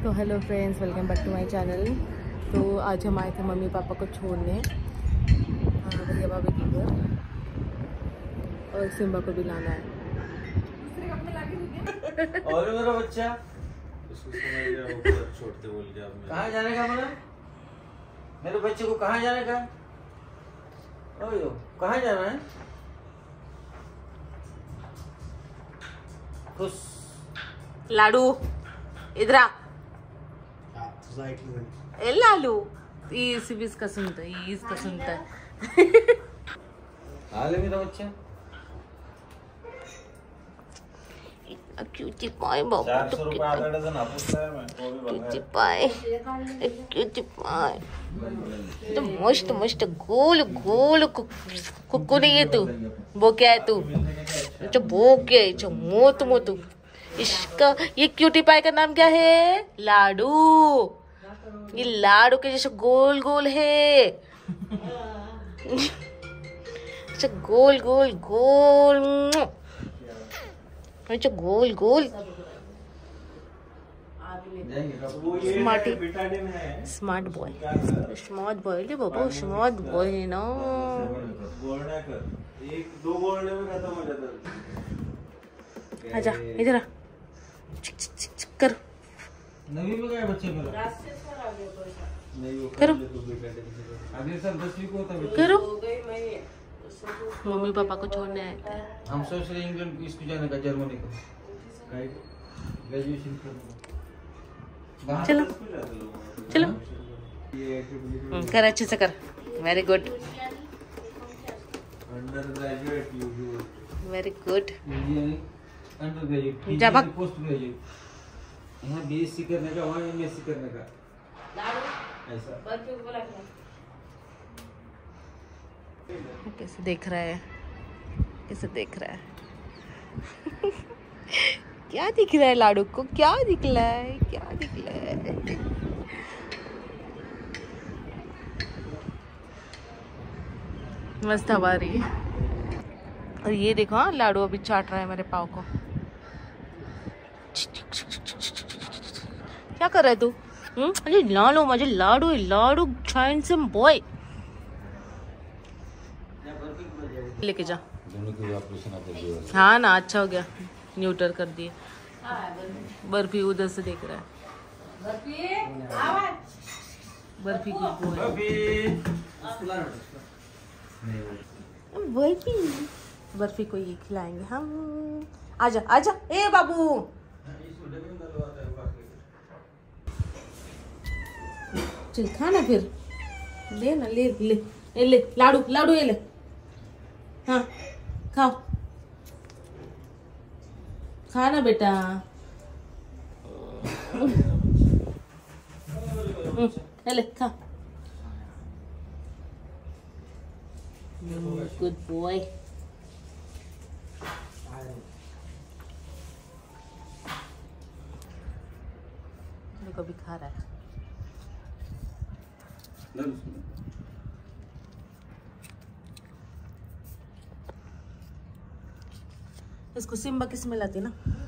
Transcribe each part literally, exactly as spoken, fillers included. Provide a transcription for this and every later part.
तो hello friends, welcome back to my channel. तो आज हम आए थे मम्मी पापा को छोड़ने भैया भाभी की घर, और सिम्बा को भी लाना है। और मेरा बच्चा उसको समझ गया, वो छोड़ते बोल गया। कहाँ जाने का मेरा मेरे बच्चे को कहाँ जाने का? ओयो कहाँ जाना है? खुश लाडू इधर आ। ए लालू इस इसका सुनता है, इसका सुनता है। हाल है मेरा बच्चा। क्यूटी पाए बाबू, चार सौ रुपए आधा डजन हापुस लाया मैं, वो भी क्यूटी पाए, क्यूटी पाए। तो मस्त मस्त गोल गोल कुक्कू नहीं है तू, वो क्या है तू? जो वो क्या है? जो मोतू मोतू। इसका ये क्यूटी पाई का नाम क्या है? लाडू। ये लाडू के जैसे गोल गोल है। अच्छा गोल गोल गोल, अच्छा गोल गोल। Smarty smart boy, smart boy ले बाबू, स्मार्ट बॉय है ना। एक दो गोल्ड में खत्म हो जाता। आजा इधर आ, कर नवी में गया बच्चे मेरा नहीं वो करो अगले साल दसवीं को होता है। करो। मम्मी पापा को छोड़ने आए थे। हम सोच रहे इंग्लैंड की इसको जाने का, जर्मनी को ग्रेजुएशन करने। चलो चलो कर, अच्छे से कर। Very good under graduate you do, very good. Under graduate जा भाग। पोस्ट ग्रेजुएट, यहाँ बीएससी करने का, वहाँ एमएससी करने का ऐसा। कैसे देख रहा है, कैसे देख रहा है। क्या दिख रहा है लाडू को? क्या दिख रहा है? क्या दिख रहा है? मस्त हवा आ रही है। और ये देखो, हाँ लाडू अभी चाट रहा है मेरे पाव को। क्या कर रहा है तू? हम्म, अरे लाडू मुझे लाडू लाडू हैंडसम बॉय लेके जा। दोनों के ऑपरेशन आता है। हाँ ना, अच्छा हो गया, न्यूटर कर दिए। बर्फी उधर से देख रहा है। बर्फी की बर्फी बर्फी को ये खिलाएंगे हम। आजा आजा, ए बाबू चल खाना, फिर ले ना, ले ले ले, ले लाडू लाडू ये ले। हाँ खाओ, खाना बेटा। ले खा। Good boy. देखो भी खा रहा है। इसको सिम्बा की स्मेल आती है ना।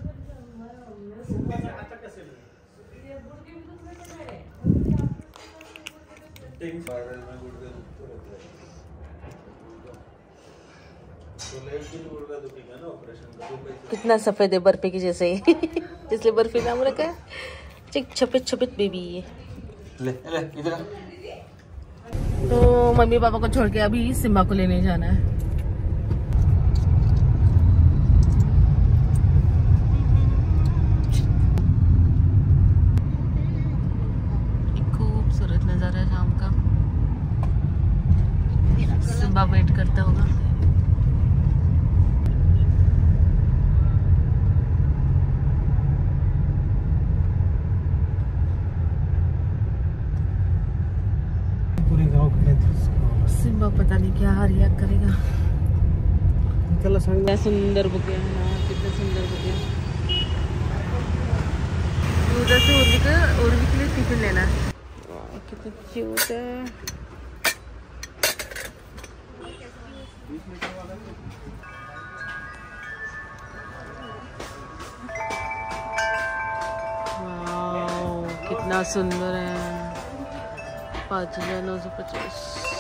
कितना सफेद है, बर्फी की जैसे ही। इसलिए बर्फी नाम रखा है। चिक छपित छपित बेबी है। ले ले इधर। तो मम्मी पापा को छोड़ के अभी सिम्बा को लेने जाना है। खूबसूरत नजारा है शाम का। सिम्बा वेट करता होगा। सिम्बा पता नहीं क्या रिएक्ट करेगा। कितना सुंदर बुके है ना, कितना सुंदर बुके। उधर से उर्वी का उर्वी के लिए टिफिन लेना है। कितना क्यूट है। कितना सुंदर है। पाँच हजार नौ सौ पचास।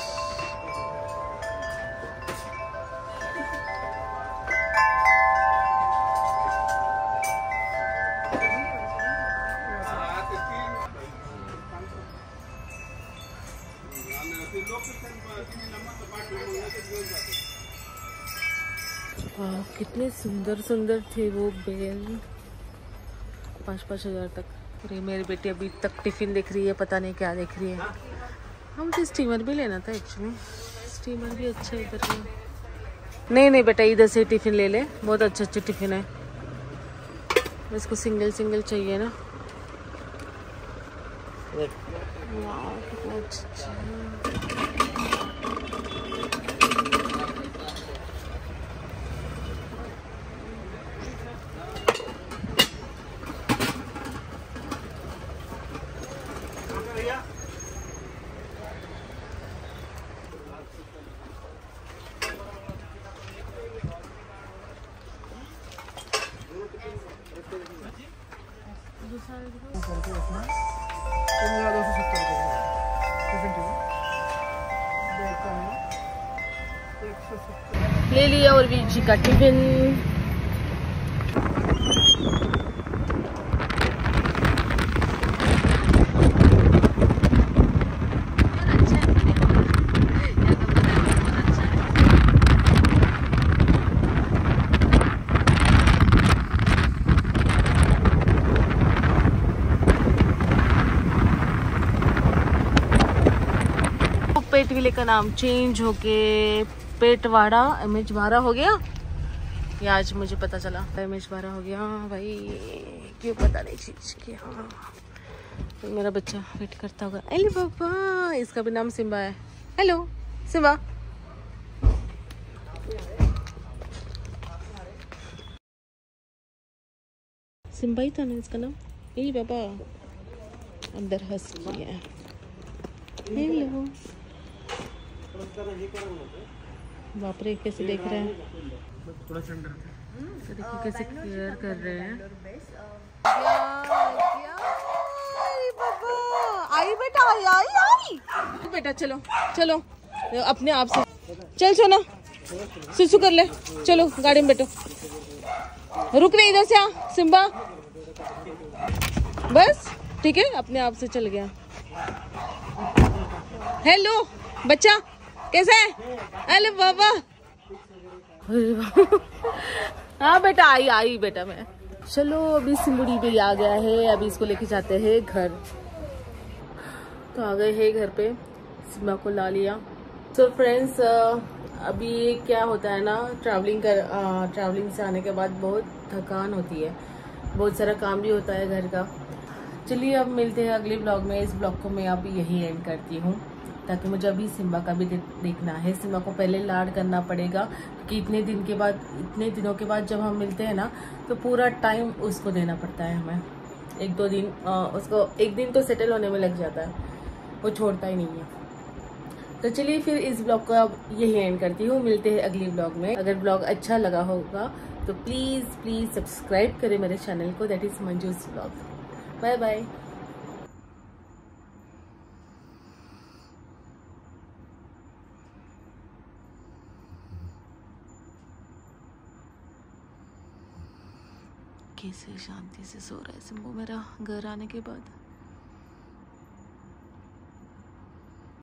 कितने सुंदर सुंदर थे वो बेल। पाँच पाँच हजार तक। अरे मेरी बेटी अभी तक टिफिन देख रही है, पता नहीं क्या देख रही है। हम तो स्टीमर भी लेना था एक्चुअली, स्टीमर भी अच्छा इधर है। नहीं नहीं बेटा, इधर से टिफिन ले ले, बहुत अच्छे अच्छे टिफिन है। इसको सिंगल सिंगल चाहिए ना। वाह कितना अच्छा। ले लिया और बीजी का टिफिन। पेटविले का नाम चेंज होके पेटवाड़ा एमएचवाड़ा हो गया। ये आज मुझे पता चला एमएचवाड़ा हो गया। भाई क्यों पता नहीं चीज की। हाँ तो मेरा बच्चा वेट करता होगा। अरे पापा, इसका भी नाम सिम्बा है। Hello Simba. सिम्बा ही था ना इसका नाम। यही पापा अंदर हंस किया। हेलो बाप रे कैसे देख रहे हैं। तो देखिए कैसे केयर कर रहे हैं। आई बेटा आई आई आई बेटा, चलो चलो अपने आप से चल सोना, सुसु कर ले। चलो गाड़ी में बैठो। रुक रहे इधर से आ सिम्बा। बस ठीक है, अपने आप से चल गया। हेलो बच्चा कैसा है। अरे बाबा हाँ बेटा आई आई बेटा मैं। चलो अभी सिमुड़ी भी आ गया है, अभी इसको लेके जाते हैं घर। तो आ गए हैं घर पे, सिम्बा को ला लिया। तो फ्रेंड्स अभी क्या होता है ना, ट्रैवलिंग कर ट्रैवलिंग से आने के बाद बहुत थकान होती है, बहुत सारा काम भी होता है घर का। चलिए अब मिलते हैं अगले ब्लॉग में। इस ब्लॉग को मैं अभी यही एंड करती हूँ, ताकि मुझे अभी सिम्बा का भी दे, देखना है। सिम्बा को पहले लाड करना पड़ेगा, कि इतने दिन के बाद इतने दिनों के बाद जब हम मिलते हैं ना, तो पूरा टाइम उसको देना पड़ता है हमें। एक दो दिन आ, उसको एक दिन तो सेटल होने में लग जाता है, वो छोड़ता ही नहीं है। तो चलिए फिर इस ब्लॉग को अब यही एंड करती हूँ। मिलते हैं अगले ब्लॉग में। अगर ब्लॉग अच्छा लगा होगा तो प्लीज़ प्लीज़ सब्सक्राइब करें मेरे चैनल को, दैट इज़ मंजूस ब्लॉग। Bye bye. कैसे शांति से सो रहा है सिम्बू मेरा घर आने के बाद।